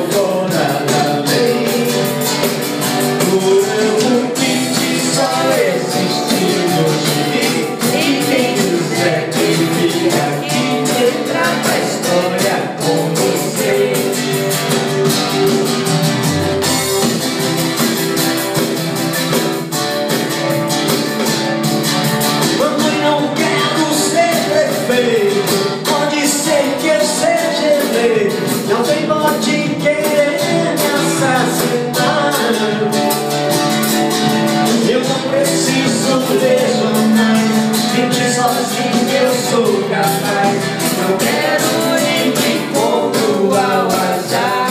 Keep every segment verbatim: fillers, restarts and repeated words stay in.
fora da lei. O meu pinte só existe no gibi, e quem quiser que fique aqui entrar pra história com você. Mamãe, não quero ser prefeito, pode ser que eu seja eleito, não tem pode querer me assassinar. Eu não preciso de jornais, mentir sozinho eu sou capaz. Não quero ir de pouco ao azar.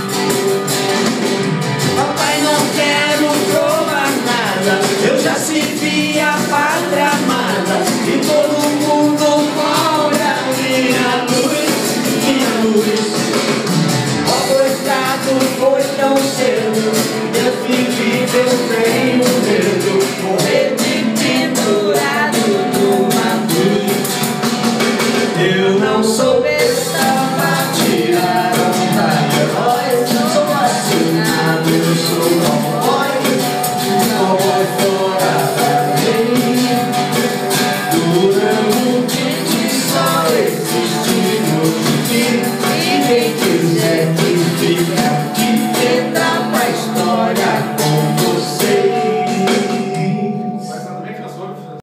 Papai, não quero provar nada, eu já servi a pátria amada, e todo mundo cobra minha luz, minha luz. Ó, coitado, foi tão cedo, Deus me vive, eu tenho